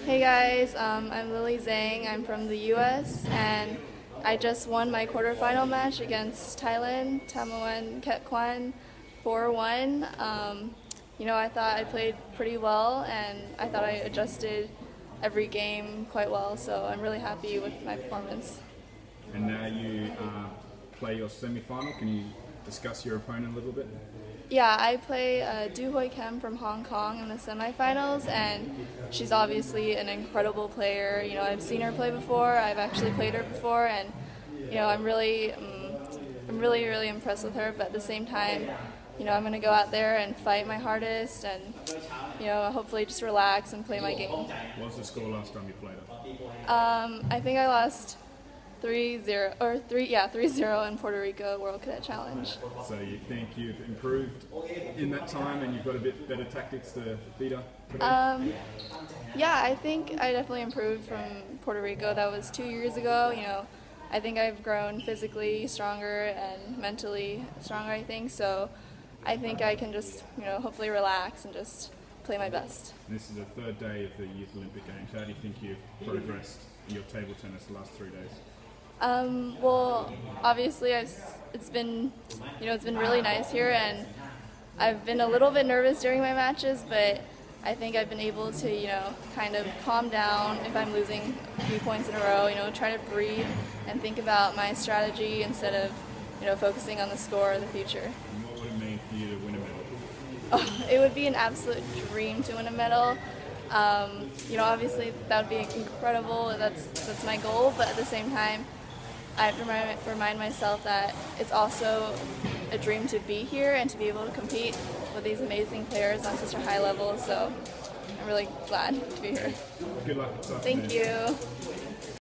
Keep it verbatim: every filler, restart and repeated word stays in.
Hey guys, um, I'm Lily Zhang. I'm from the U S and I just won my quarterfinal match against Thailand, Tamawan Kekwan, four one. Um, you know, I thought I played pretty well and I thought I adjusted every game quite well, so I'm really happy with my performance. And now you uh, play your semi-final. Can you discuss your opponent a little bit? Yeah, I play uh, Du Hoi Kim from Hong Kong in the semifinals, and she's obviously an incredible player. You know, I've seen her play before. I've actually played her before, and you know, I'm really, um, I'm really, really impressed with her. But at the same time, you know, I'm going to go out there and fight my hardest, and you know, hopefully just relax and play my game. What was the score last time you played her? Um, I think I lost three zero or three yeah three zero in Puerto Rico World Cadet Challenge. So you think you've improved in that time and you've got a bit better tactics to beat her today? Um, yeah, I think I definitely improved from Puerto Rico. That was two years ago. You know, I think I've grown physically stronger and mentally stronger, I think. So I think I can just, you know, hopefully relax and just play my best. And this is the third day of the Youth Olympic Games. How do you think you've progressed in your table tennis the last three days? Um, well, obviously, I've, it's been, you know, it's been really nice here, and I've been a little bit nervous during my matches, but I think I've been able to, you know, kind of calm down if I'm losing a few points in a row, you know, try to breathe and think about my strategy instead of, you know, focusing on the score or the future. And what would it mean for you to win a medal? Oh, it would be an absolute dream to win a medal. Um, you know, obviously that would be incredible. That's that's my goal, but at the same time, I have to remind, remind myself that it's also a dream to be here and to be able to compete with these amazing players on such a high level. So I'm really glad to be here. Good luck. Thank you.